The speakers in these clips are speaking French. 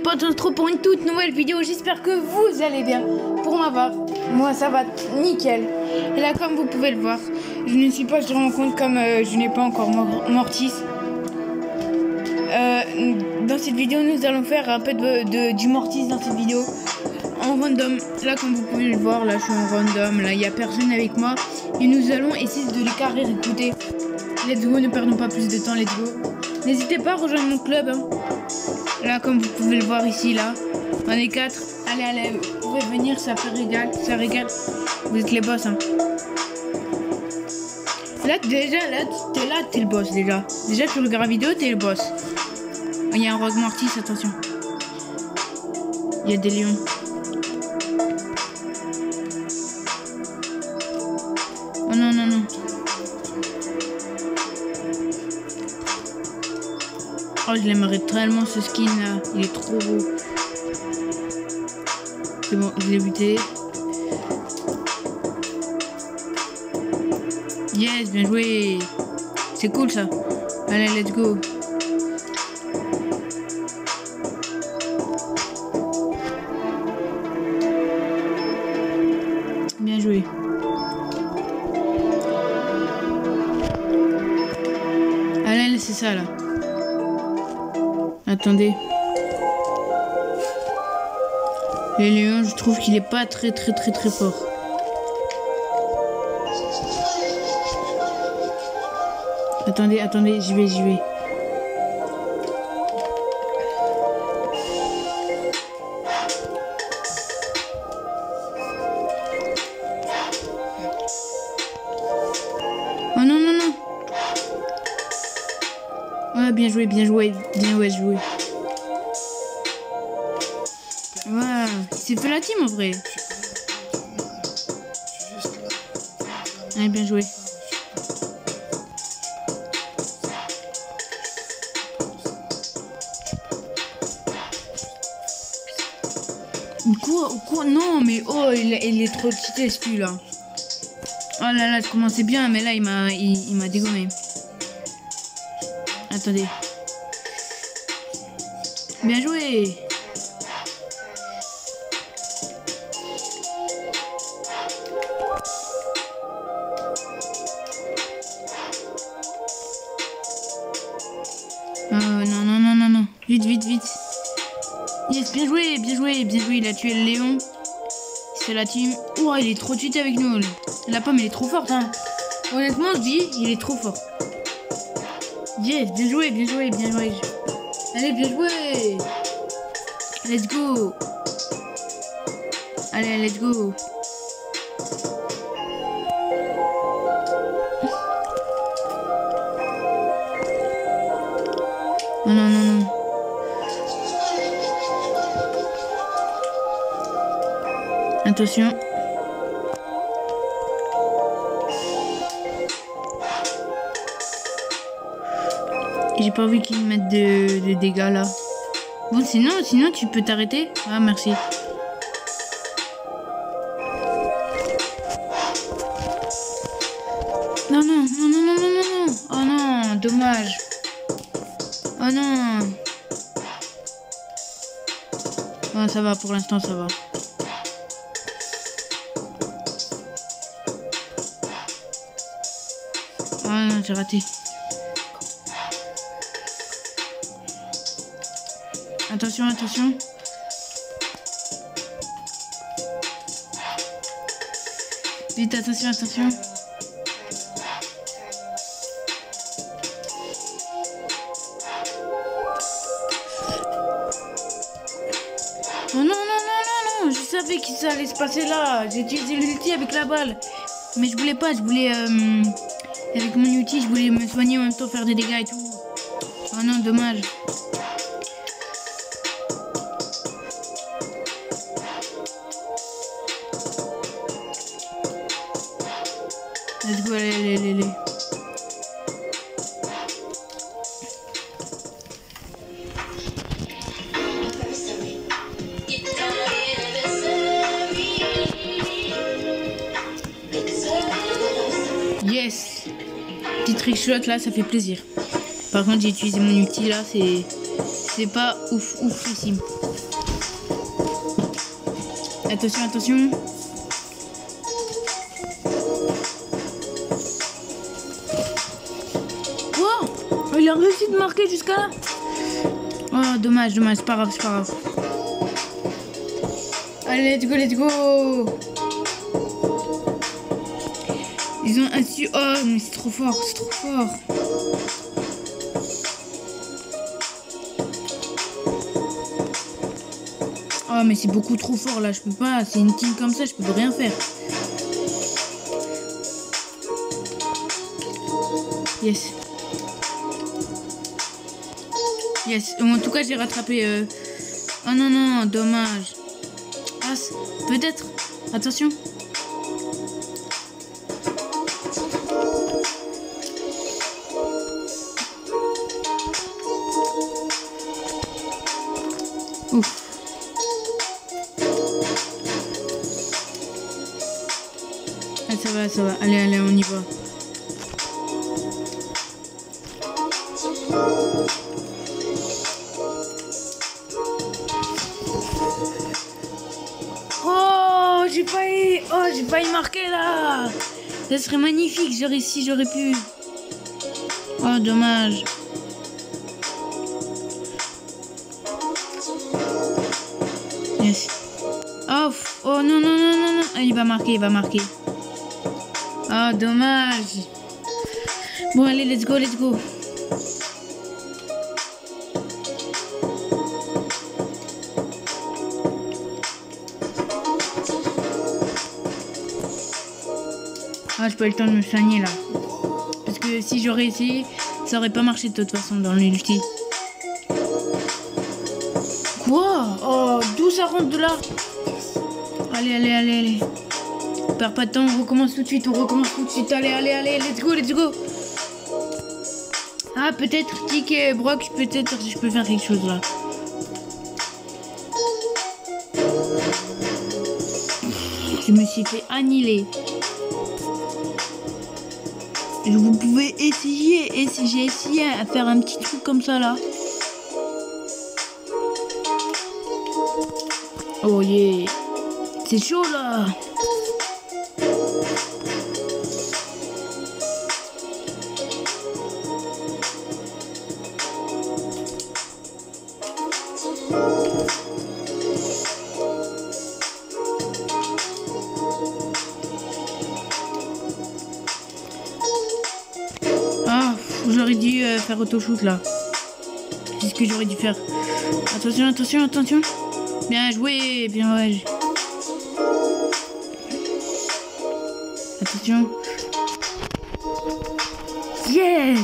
potes, on se retrouve pour une toute nouvelle vidéo. J'espère que vous allez bien. Pour ma part, moi ça va nickel. Et là, comme vous pouvez le voir, je ne suis pas sur mon compte comme je n'ai pas encore Mortis. Dans cette vidéo, nous allons faire un peu du Mortis dans cette vidéo. En random, là comme vous pouvez le voir, là je suis en random, là il n'y a personne avec moi. Et nous allons essayer de les carrer, écoutez. Let's go, ne perdons pas plus de temps, let's go. N'hésitez pas à rejoindre mon club. Hein. Là, comme vous pouvez le voir ici, là, on est 4. Allez, vous pouvez venir, ça fait régal, ça régale. Vous êtes les boss. Hein. Là, déjà, t'es le boss, déjà. Déjà, tu regardes la vidéo, t'es le boss. Il y a un Rogue Mortis, attention. Il y a des lions. Oh non, non, non. Oh, je l'aimerais tellement ce skin là, il est trop beau. C'est bon, je l'ai buté. Yes, bien joué. C'est cool ça. Allez, let's go. Bien joué. Allez, c'est ça là. Attendez. Les lions, je trouve qu'il est pas très fort. Attendez, j'y vais. Oh non, non, non. Ouais, bien joué. Ouais, il s'est fait la team en vrai. Allez, bien joué. Quoi? Non, mais oh, il est trop cheaté celui-là. Oh là là, je commençais bien, mais là, il m'a dégommé. Attendez. Bien joué. Non. Vite. Yes, bien joué. Il a tué le lion. C'est la team. Oh, il est trop cheaté avec nous. La pomme, elle est trop forte. Hein. Honnêtement, je dis, il est trop fort. Yes, bien joué. Allez, bien joué. Let's go. Allez, let's go. Non. Attention. J'ai pas envie qu'ils mettent de dégâts là. Bon, sinon tu peux t'arrêter. Ah, merci. Non. Oh non, dommage. Oh non. Oh, ça va, pour l'instant, ça va. Oh non, j'ai raté. Attention. Vite, attention. Oh non, je savais que ça allait se passer là. J'ai utilisé l'ulti avec la balle. Mais je voulais pas, avec mon ulti, je voulais me soigner en même temps, faire des dégâts et tout. Oh non, dommage. Let's go, allez. Yes. Petit trick shot là, ça fait plaisir. Par contre, j'ai utilisé mon ulti là, c'est c'est pas oufissime. Attention, attention. Wow, il a réussi de marquer jusqu'à là. Oh, dommage, c'est pas grave, c'est pas grave. Allez, let's go. Ils ont un su... Oh, mais c'est trop fort, Oh, mais c'est beaucoup trop fort, là, je peux pas. C'est une team comme ça, je peux rien faire. Yes. En tout cas, j'ai rattrapé... Oh non, dommage. Ah, peut-être. Attention. Ouf. Ah, ça va. Allez, on y va. J'ai failli marquer là. Ça serait magnifique, j'aurais pu. Oh, dommage. Yes. Oh non. Ah, il va marquer. Oh, dommage. Bon, allez, let's go. Ah, j'ai pas eu le temps de me soigner là. Parce que si j'aurais essayé, ça aurait pas marché de toute façon dans l'ulti. Quoi? Oh, d'où ça rentre de là? Allez. Perds pas de temps, on recommence tout de suite. Allez, let's go. Ah, peut-être Tick et Brock, peut-être je peux faire quelque chose là. Je me suis fait annihiler. Vous pouvez essayer, et si j'ai essayé à faire un petit truc comme ça là. Oh yeah, c'est chaud là. J'aurais dû faire auto-shoot là. C'est ce que j'aurais dû faire. Attention. Bien joué, Attention. Yes.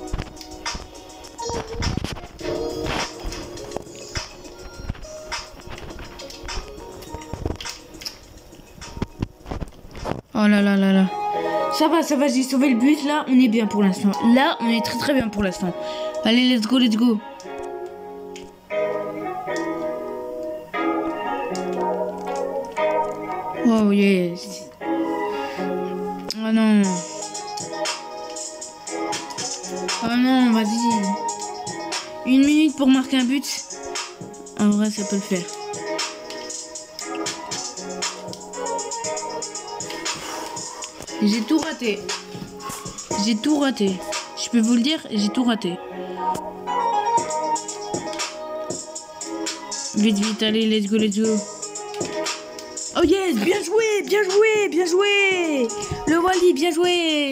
Oh là. Ça va, j'ai sauvé le but, là, on est bien pour l'instant. Là, on est très bien pour l'instant. Allez, let's go. Oh yes. Oh non, vas-y. 1 minute pour marquer un but. En vrai, ça peut le faire. J'ai tout raté. Je peux vous le dire, j'ai tout raté. Vite, allez, let's go. Oh yes, bien joué. Le Wally, bien joué.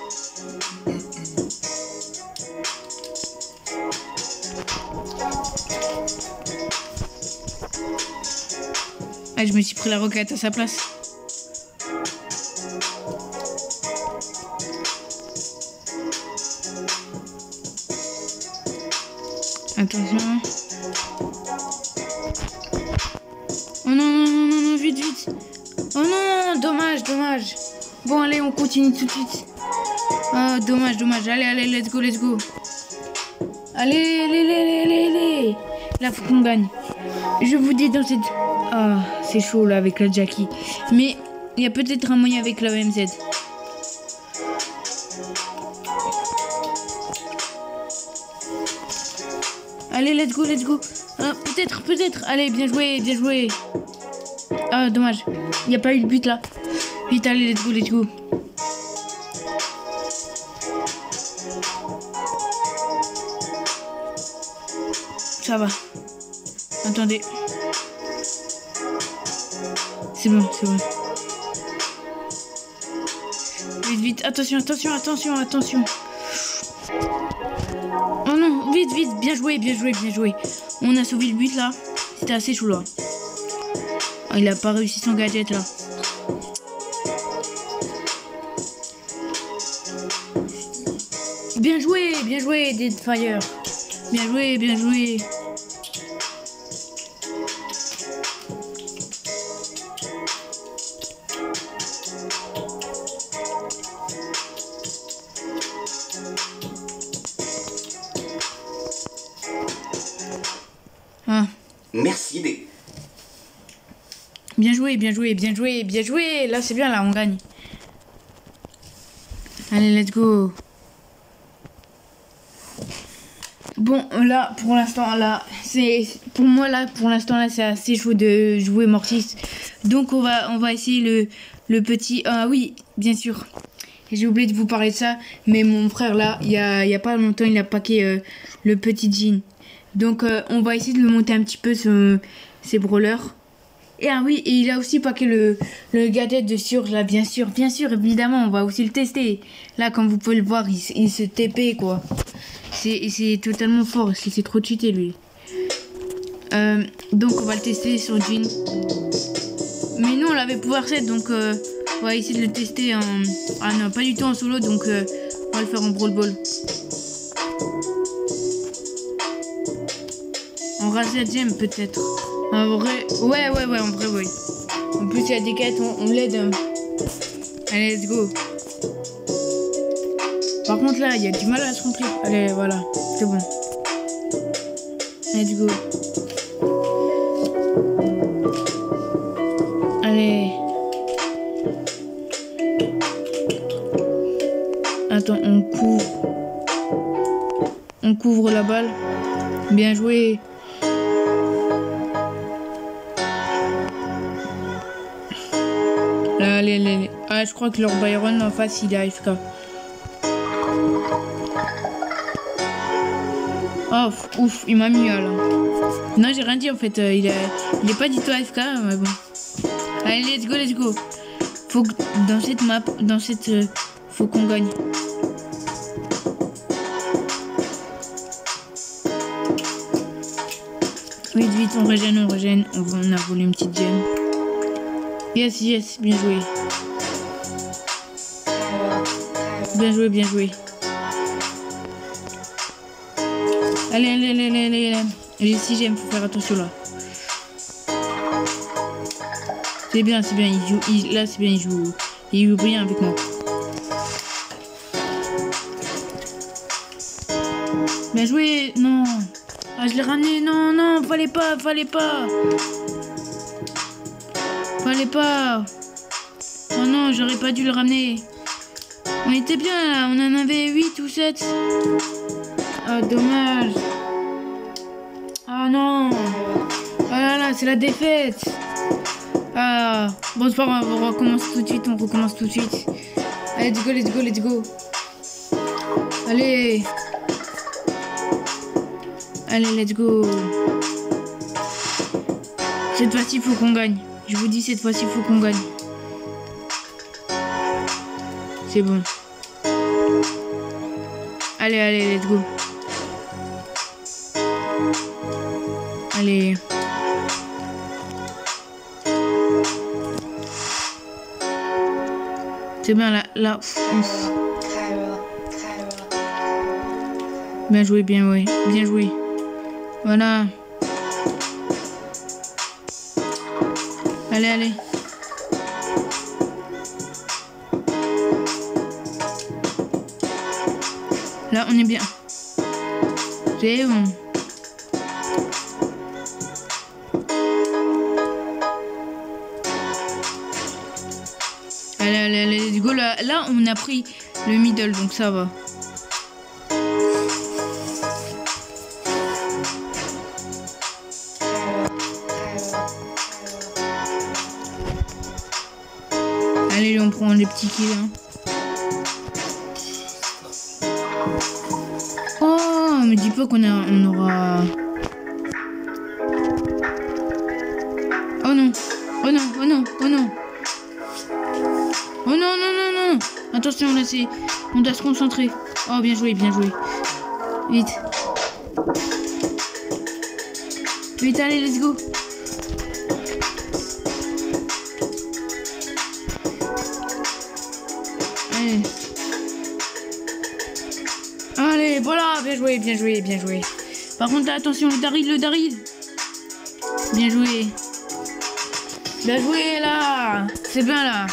Ah, je me suis pris la roquette à sa place. Attention. Oh non, vite. Oh non, dommage. Bon, allez, on continue tout de suite. Oh, dommage. Allez, let's go. Allez. Là, faut qu'on gagne. Je vous dis dans cette... Ah, c'est chaud là avec la Jackie. Mais il y a peut-être un moyen avec la OMZ. Allez, let's go, let's go. Peut-être, peut-être. Allez, bien joué, bien joué. Ah, dommage. Il n'y a pas eu de but là. Vite, allez, let's go, let's go. Ça va. Attendez. C'est bon, c'est bon. Vite, vite. Attention, attention, attention, attention. Oh non, vite, vite. Bien joué, bien joué, bien joué. On a sauvé le but là. C'était assez chaud là. Oh, il a pas réussi son gadget là. Bien joué, Deadfire. Bien joué, bien joué. Ah. Merci D. Bien joué, bien joué, bien joué, bien joué. Là, c'est bien, là, on gagne. Allez, let's go. Bon, là, pour l'instant, là, c'est... Pour moi, là, pour l'instant, là, c'est assez chaud de jouer Mortis. Donc, on va essayer le petit... Ah oui, bien sûr. J'ai oublié de vous parler de ça. Mais mon frère, là, il y a pas longtemps, il a packé le petit Jean. Donc, on va essayer de le monter un petit peu, ses brawlers. Et ah oui, et il a aussi packé le gadget de Surge, là, bien sûr, évidemment, on va aussi le tester. Là, comme vous pouvez le voir, il se TP, quoi. C'est totalement fort, c'est trop cheaté, lui. Donc, on va le tester sur Jean. Mais nous, on l'avait pouvoir 7, donc on va essayer de le tester en... Ah non, pas du tout en solo, donc on va le faire en Brawl Ball. En Razia Gem, peut-être. En vrai, ouais, en vrai, ouais. En plus, il y a des quêtes, on l'aide. Allez, let's go. Par contre, là, il y a du mal à se remplir. Allez, voilà, c'est bon. Let's go. Allez. Attends, on couvre la balle. Bien joué. Allez. Ah, je crois que leur Byron en face, il est AFK. Oh, ouf, il m'a mis là. Non, j'ai rien dit en fait. Il est pas du tout AFK, mais bon. Allez, let's go. Faut que dans cette map, faut qu'on gagne. Vite, on régène. On a volé une petite gemme. Yes, bien joué. Bien joué. Allez. Les 6 gemmes, faut faire attention là. C'est bien, là c'est bien, il joue bien avec moi. Bien joué, non. Ah, je l'ai ramené, non, fallait pas. Oh non, j'aurais pas dû le ramener. On était bien là, on en avait 8 ou 7. Ah, dommage. Ah non. Ah là, c'est la défaite. Ah, bon, c'est pas grave, on recommence tout de suite. Allez, let's go. Allez, let's go. Cette fois-ci, il faut qu'on gagne. Je vous dis, cette fois-ci, il faut qu'on gagne. C'est bon. Allez, let's go. Allez. C'est bien là. Ouf. Bien joué. Voilà. Allez. Là, on est bien. C'est bon. Allez, let's go. Là, on a pris le middle, donc ça va. prend les petits kills. Hein. Oh, mais dis pas on aura... Oh non, oh non, oh non, oh non. Oh non, non, non, non. Attention, là, on doit se concentrer. Oh, bien joué, bien joué. Vite. Vite, allez, let's go. Allez. Allez, voilà, bien joué, bien joué, bien joué. Par contre, là, attention, le Daryl. Bien joué. Bien joué, là. C'est bien, là.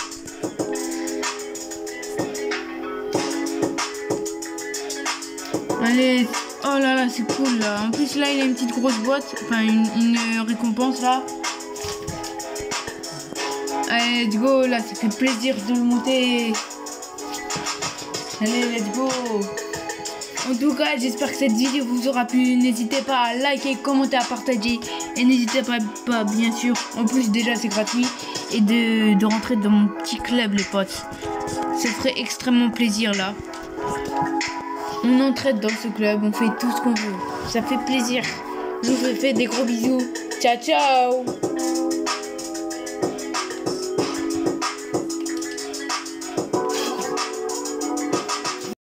Allez. Oh là là, c'est cool, là. En plus, là, il a une petite grosse boîte. Enfin, une récompense, là. Allez, let's go, là, ça fait plaisir de le monter. Allez, let's go. En tout cas, j'espère que cette vidéo vous aura plu. N'hésitez pas à liker, commenter, à partager. Et n'hésitez pas, bien sûr, en plus déjà c'est gratuit. Et de rentrer dans mon petit club, les potes. Ça ferait extrêmement plaisir, là. On entraide dans ce club, on fait tout ce qu'on veut. Ça fait plaisir. Je vous fais des gros bisous. Ciao, ciao.